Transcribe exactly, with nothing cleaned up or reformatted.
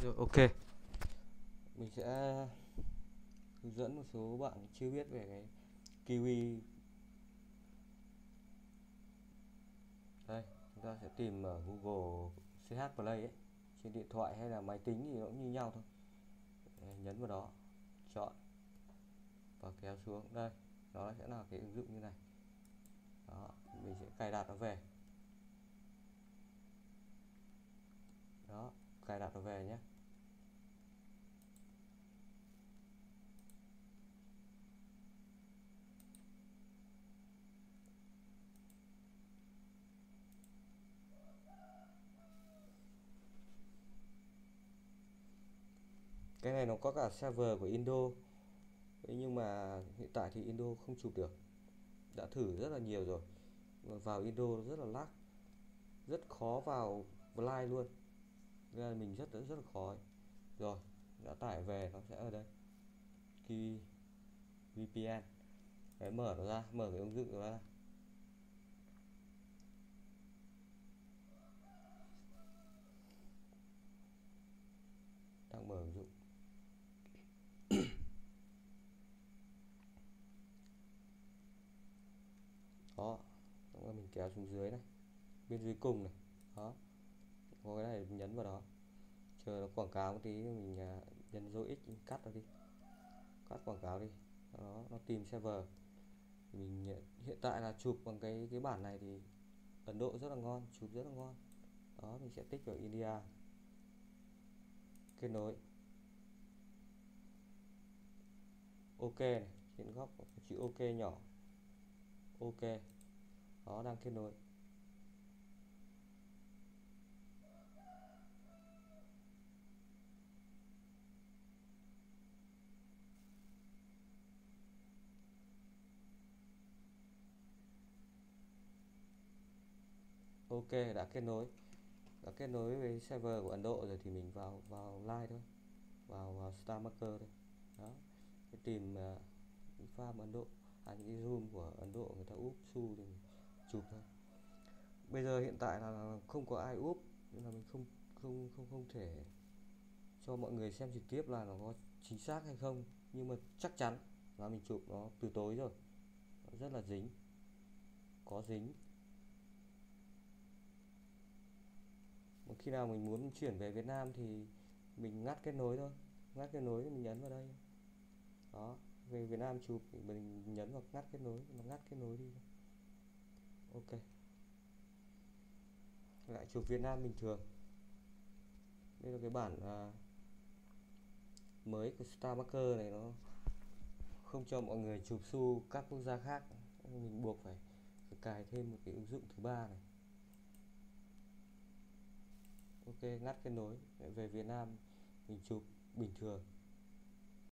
Rồi, ok. Mình sẽ hướng dẫn một số bạn chưa biết về cái Kiwi. Đây, chúng ta sẽ tìm ở Google xê hát Play ấy, trên điện thoại hay là máy tính thì nó cũng như nhau thôi. Đây, nhấn vào đó, chọn và kéo xuống. Đây, nó sẽ là cái ứng dụng như này. Đó, mình sẽ cài đặt nó về. Đó, cài đặt nó về nhé. Cái này nó có cả server của Indo. Thế nhưng mà hiện tại thì Indo không chụp được. Đã thử rất là nhiều rồi. Vào Indo rất là lag, rất khó vào Fly luôn. Nên là mình rất rất là khó ấy. Rồi, đã tải về, nó sẽ ở đây. Kiwi vê pê en. Đấy, mở nó ra, mở cái ứng dụng nó ra. Đang mở ứng dụng. Đó, mình kéo xuống dưới này, bên dưới cùng này. Đó, có cái này mình nhấn vào đó, chờ nó quảng cáo một tí mình nhân dấu X, mình cắt nó đi, cắt quảng cáo đi. Đó, nó tìm server. Mình hiện tại là chụp bằng cái cái bản này thì Ấn Độ rất là ngon, chụp rất là ngon. Đó, mình sẽ tích vào India, kết nối. Ok này, trên góc chữ ok nhỏ. Ok. Đó, đang kết nối. Ok, đã kết nối. Đã kết nối với server của Ấn Độ rồi thì mình vào vào live thôi. Vào, vào Star Marker thôi. Đó. Cái tìm uh, farm Ấn Độ, à, những cái room của Ấn Độ người ta úp su thì mình chụp thôi. Bây giờ hiện tại là không có ai úp nên là mình không không không không thể cho mọi người xem trực tiếp là nó có chính xác hay không, nhưng mà chắc chắn là mình chụp nó từ tối rồi. Nó rất là dính, có dính. Một khi nào mình muốn chuyển về Việt Nam thì mình ngắt kết nối thôi, ngắt kết nối thì mình nhấn vào đây. Đó, về Việt Nam chụp thì mình nhấn vào ngắt kết nối, nó ngắt kết nối đi. Ok, lại chụp Việt Nam bình thường. Đây là cái bản uh, mới của Star Marker này, nó không cho mọi người chụp xu các quốc gia khác, mình buộc phải, phải cài thêm một cái ứng dụng thứ ba này. Ok, ngắt kết nối, về Việt Nam mình chụp bình thường.